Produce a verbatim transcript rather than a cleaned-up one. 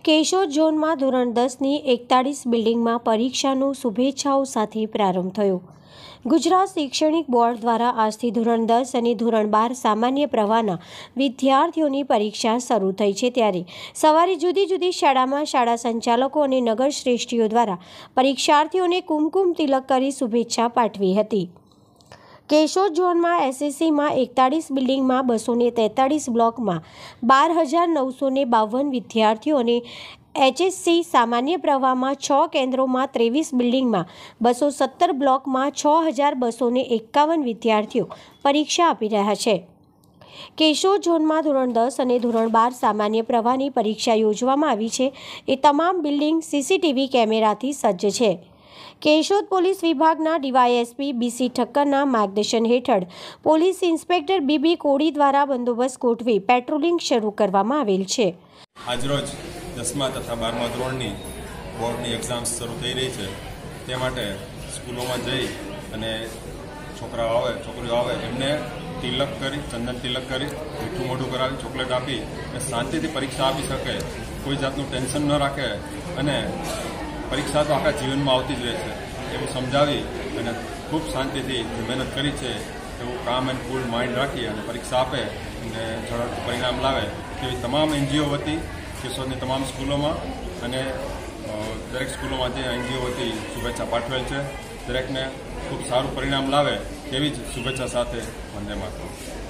કેશોદ ઝોનમાં ધોરણ દસની એકતાળીસ બિલ્ડિંગમાં પરીક્ષાનો શુભેચ્છાઓ સાથે પ્રારંભ થયો। ગુજરાત શૈક્ષણિક બોર્ડ દ્વારા આજથી ધોરણ દસ અને ધોરણ બાર સામાન્ય પ્રવાહના વિદ્યાર્થીઓની પરીક્ષા શરૂ થઈ છે। ત્યારે સવારે જુદી જુદી શાળામાં શાળા સંચાલકો અને નગર શ્રેષ્ઠીઓ દ્વારા પરીક્ષાર્થીઓને કુમકુમ તિલક કરી શુભેચ્છા પાઠવી હતી। કેશોદ ઝોનમાં એસએસસીમાં એકતાળીસ બિલ્ડિંગમાં બસો ને તેતાળીસ બ્લોકમાં બાર હજાર નવસો ને બાવન વિદ્યાર્થીઓ અને એચએસસી સામાન્ય પ્રવાહમાં છ કેન્દ્રોમાં ત્રેવીસ બિલ્ડિંગમાં બસો સત્તર બ્લોકમાં છ હજાર બસો ને એકાવન વિદ્યાર્થીઓ પરીક્ષા આપી રહ્યા છે। કેશોદ ઝોનમાં ધોરણ દસ અને ધોરણ બાર સામાન્ય પ્રવાહની પરીક્ષા યોજવામાં આવી છે। એ તમામ બિલ્ડિંગ સીસીટીવી કેમેરાથી સજ્જ છે। કેશોદ પોલીસ વિભાગના ડીવાયએસપી બીસી ઠક્કરના માર્ગદર્શન હેઠળ પોલીસ ઇન્સ્પેક્ટર બીબી કોડી દ્વારા બંદોબસ્ત ગોઠવી પેટ્રોલિંગ શરૂ કરવામાં આવેલ છે। આજરોજ દસમા તથા બારમા ધોરણની બોર્ડની એક્ઝામ્સ શરૂ થઈ રહી છે, તે માટે સ્કૂલોમાં જઈ અને છોકરાઓ આવે છોકરીઓ આવે એમને તિલક કરી ચંદન તિલક કરી મીઠું મોઢું કરાવી ચોકલેટ આપી અને શાંતિથી પરીક્ષા આપી શકે, કોઈ જાતનું ટેન્શન ન રાખે અને પરીક્ષા તો આખા જીવનમાં આવતી જ રહે છે એવું સમજાવી અને ખૂબ શાંતિથી જે મહેનત કરી છે એવું કામ એન્ડ કુલ માઇન્ડ રાખી અને પરીક્ષા આપે અને ઝડપથી પરિણામ લાવે તેવી તમામ એનજીઓ વતી કેશોદની તમામ સ્કૂલોમાં અને દરેક સ્કૂલોમાં જે એનજીઓ વતી શુભેચ્છા પાઠવેલ છે। દરેકને ખૂબ સારું પરિણામ લાવે તેવી જ શુભેચ્છા સાથે વંદે માતરમ।